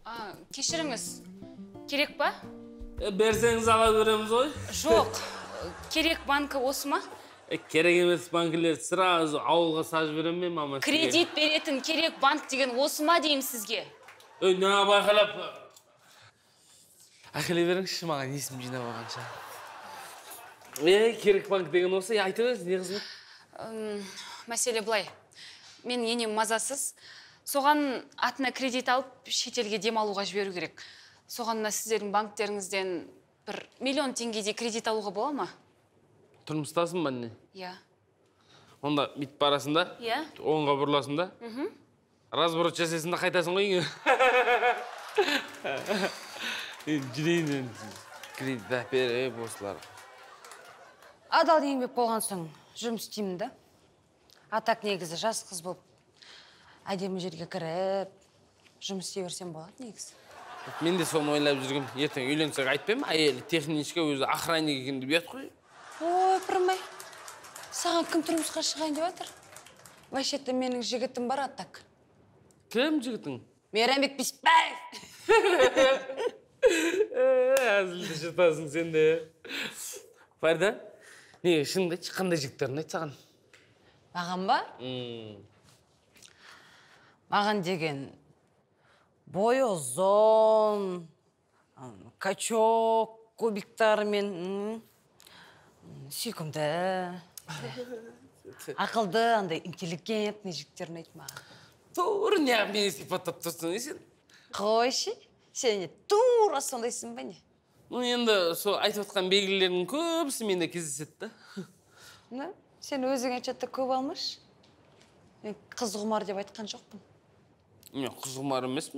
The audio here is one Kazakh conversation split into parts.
Кешіріңіз, керек па? Берсеңіз ала көреміз ғой. Жоқ, керек банкі осы ма? Керек емес банкілер сразу ауылға сажып берем мен, мама. Кредит беретін керек банк деген осы ма деймін сізге? Не байқалап. Ақылы беріңізші маған есім жинап алғанша. Керек банк деген осы, айта беріңіз, не қызмет? Мәселе былай. Мен енем мазасыз. Соған атына кредит алып, шетелге демалуға жіберу керек. Соғанына сіздердің банктеріңізден бір миллион теңгеде кредит алуға бола ма? Тұрмыстасың ба не? Иә. Онда бит барасында? Иә. Оңға бұрыласында? Разборот жасайсында қайтасың ғой үйге. Жүрейін кредит әпер, осылар. Адал еңбек болған соң жұмыс істеймін да. Атак негізі жас қыз болып, әдемі жерге кіріп, жұмыс істей берсем болады негізі. Мен де соны ойлап жүргем. Ертең үйленсек айтпаймын, әйелі техничка өзі охранник екен деп ұят қой. Ой, пырмай. Саған кім тұрмысқа шығайын деп жатыр? Вообще-то менің жігітім бар Атак. Кім жігітің? Мейрамбек Беспаев. Әзілді жыртасың сен де. Фарда, неге шыныңды айтшы, қандай жігіттерін айт саған? Маған ба? Маған деген бойы ұзын, качок, кубиктармен, сүйкімді, ақылды, андай интеллигентный жігіттерін айт маған. Тура неғып мені сипаттап тұрсың, сен? Қойшы, сен тура сондайсың ба не? Енді сол айтып отқан белгілердің көбісі менде кездеседі. Сен өзің айтшатта көп алмаш. Мен қыз құмар деп айтқан жоқпын. Мен қыз құмар емеспін.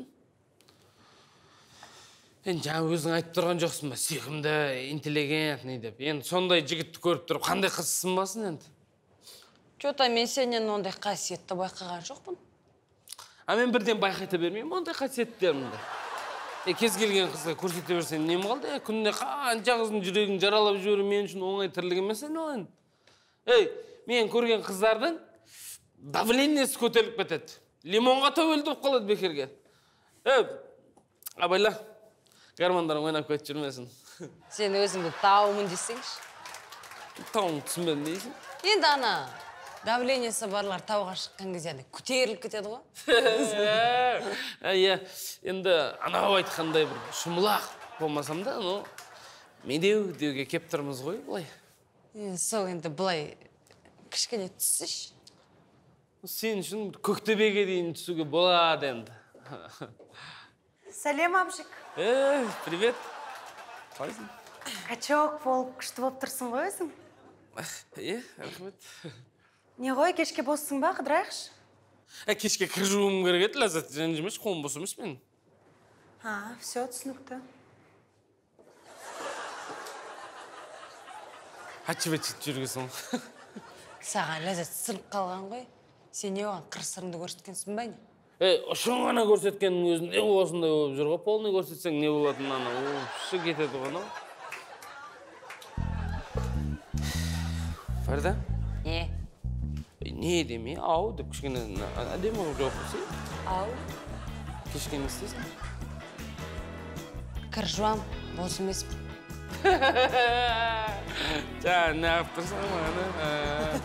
Енді жаңа өзің айтып тұрған жоқсың ба, сүйкімді, интеллигентный деп. Енді сондай жігітті көріп тұрып, қандай қызсың басын енді? Жота, мен сенен ондай қасиетті байқаған жоқпын. Мен бірден байқайта бермеймін, ондай қасиеттерімді. Кез келген қызға көрсете берсен нем қалды? Күнде қанша қыздың жүрегін жаралап жүру мен үшін оңай тірлік емес енді. Мен көрген қыздардың давлениесі көтеріліп кетеді. Лимонға тәуелді болып қалады бекерге. Абайла, гармондарың ойнап кетіп жүрмесін. Сен өзіңді тауымын десеңші. Тауың түсінбедім дейсің? Енді ана, давлениесі барлар тауға шыққан кезде көтеріліп кетеді ғой. Енді анау айтқандай бір шымылақ болмасам да, медеу деуге кеп тұрмыз ғой, бұлай. Сол енді бұлай кішкене түсіш. Сен үшін көктебеге дейін түсуге болады енді. Сәлем, Абжик. Привет. Қалайсың? Качок болып, күшті болып тұрсың ғой өзің? Рахмет. Не ғой, кешке боссың ба, қыдырайықшы? Кешке кір жуым керек еді, ләззат ренжімеш, қолым бос емес мен. Все түсінікті. Ачып-ачып жүргесің. Саған ләззат сырып қалған ғой. Сен не оған қыр-сырыңды көрсеткенсің ба не? Шоң ғана көрсеткеннің өзінде осындай болып жүр ғой. Полный көрсетсең не болатын ана, шық кетеді ғана. Фарда? Не деме, ау деп кішкене әдемі болып жоқ болсай. Ау? Кешке не істейсің? Кір жуам, бос емеспін. Жаңа не ағып тұрсың мағаны?